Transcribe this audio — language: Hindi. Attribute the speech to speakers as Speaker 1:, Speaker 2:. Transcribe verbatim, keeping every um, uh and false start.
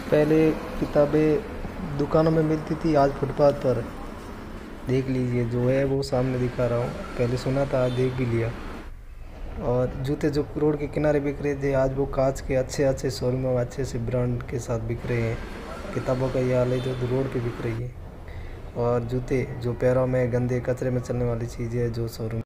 Speaker 1: पहले किताबें दुकानों में मिलती थी, आज फुटपाथ पर देख लीजिए जो है वो सामने दिखा रहा हूँ। पहले सुना था, आज देख भी लिया। और जूते जो रोड के किनारे बिक रहे थे, आज वो कांच के अच्छे अच्छे शोरूमों में अच्छे से ब्रांड के साथ बिक रहे हैं। किताबों का ये हाल है जो रोड पे बिक रही है। और जूते जो पैरों में गंदे कचरे में चलने वाली चीज़ें है जो शोरूम